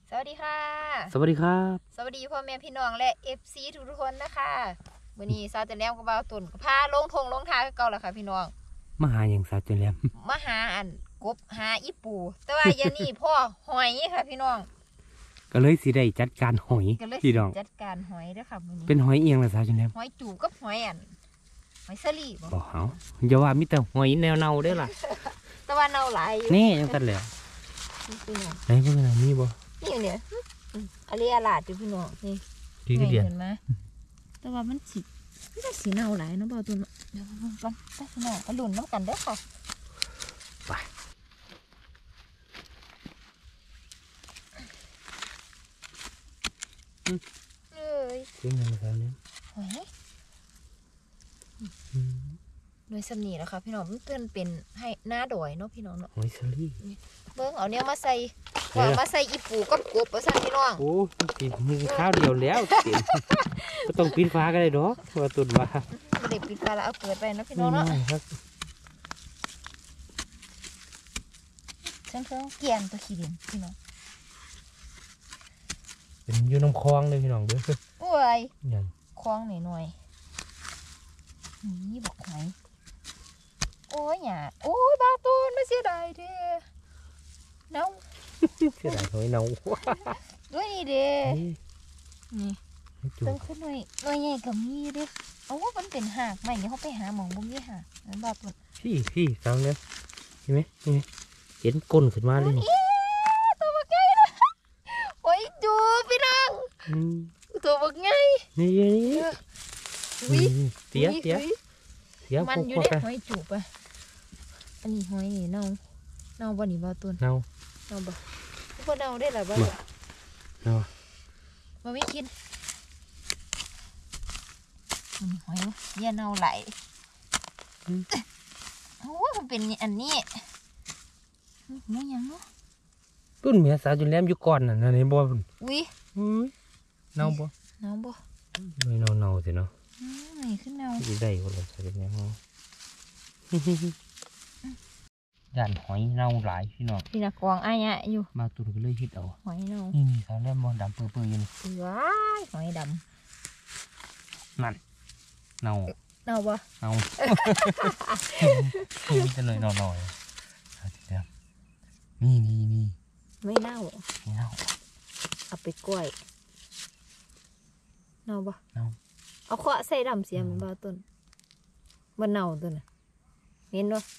สวัสดีค่ะสวัสดีครับสวัสดีพ่อแม่พี่น้องและ FC ทุกคนนะคะวันนี้ซาจะแนมกับบ่าวตุ่นพาลงทงลงทาเก่าแล้วค่ะพี่น้องมาหาอย่างสาวเจริญมาหาอันกบหาอีปูแต่ว่าอย่านี่พ่อหอยค่ะพี่น้องก็เลยสิได้จัดการหอยก็เลยพี่น้องจัดการหอยด้วยค่ะวันนี้เป็นหอยเอียงละสาวเจริญหอยจูบกับหอยอันหอยสลีบบอกเขาอย่าว่ามีแต่หอยแนวเน่าได้อล่ะแต่ว่าเน่าหลายอยู่นี่ยังกันแล้วพี่น้องไหนพวกนั้นมีบ่นี่เนี่ยอะไรอาลาดอยู่พี่น้องนี่ดีก็เดียนเห็นไหมแต่ว่ามันสีเน่าหลายเนาะบ่าวตุ่นเดี๋ยวก่อนไปพี่น้องมาลุ้นน้ำกันเด้อค่ะไปเอ้ยเสียงยังสาวเนี่ยหอยโดยสำนีแล้วค่ะพี่น้องมันเพื่อนเป็นให้หน้าดอยเนาะพี่น้องเนาะหอยสลีเบิ้งเอาเนี่ยมาใส่ว่ามาใส่อีปูกับกบเอาใส่พี่น้องโอ้กินมีข้าวเดียวแล้วกินก็ต้องปีนฟ้าก็ได้ดอกว่าตุนว่าไม่ได้ปิดฟ้าแล้วเอาเปิดไปเนาะพี่น้องเนาะครับเครื่องเกียนตัวขี้ดินพี่น้องเป็นอยู่น้ำคลองเลยพี่น้องเด้อโอ้ยอย่างคล้องหน่อยนี่บอกหอยโอ้ยหยาโอ้ยบาตูนไม่เสียดายเด้เนาเสียดายหอยเน่าด้วยนี่เด้ นี่จุ๊ต้องขึ้นหน่อยใหญ่กับมีเด้โอ้มันเป็นหากใหม่เนี่ยเขาไปหาหมองบุ้งยี่หากนั่นบาตูนพี่สาวเนี่ยเห็นไหมเห็นก้นขึ้นมาเลยนี่ตัวบักใหญ่นะโอ้ยจูพี่น้องอืมตัวบักใหญ่นี่วิเสียมันพวกอยู่พวกในกันหอยจูบอ่ะอันนี้หอยนี่เน่าบ่นี่บ่ตุนเน่าเน่าบ่บ่เน่าได้หรอบ่เน่าบ่มีกินอันนี้หอยอย่าเน่าไหลโอ้มันเป็นอันนี้มันยังเนาะปุ่นเมียสาวจนแหลมอยู่ก่อนน่ะในบ่ปุ่นอุ้ยเน่าบ่เน่าบ่ไม่เน่าสิเนาะนี่ขึ้นเน่าสิได้คนละสาวจนแหลมเฮาย่านหอยเน่าหลายพี่น้องพี่นักกวางอ้ายะอยู่มาตุนก็เลยเฮ็ดเอาหอยเน่านี่สาวแหลมบ่ดำเปื้อๆอยู่นี่ว้ายหอยดำนั่นเน่าเน่าบ่เน่ามีแต่หน่อยสาวจนแหลมนี่ไม่เน่านี่เน่าเอาไปกล้วยเน่าบ่เน่าเอาเคาะใส่ดำเสียมันบ่ต้นบ่เน่าต้นน่ะเห็นบ่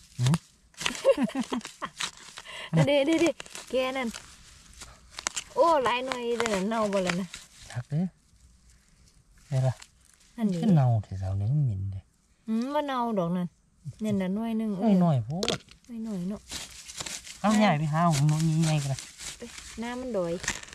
เด้แกนั่นโอ้หลายหน่อยเด้อเน่าบ่แล้วนะทักเด้อได้ล่ะนั่นนี่ขึ้นเน่าที่สาวเนี่ยมันเหม็นเด้บ่เน่าดอกนั่นนั่นน่ะหน่วยหนึงน้อยโพดน้อยเนาะเอาใหญ่ไปหาผมน้อยใหญ่กันเลยหน้ามันดอย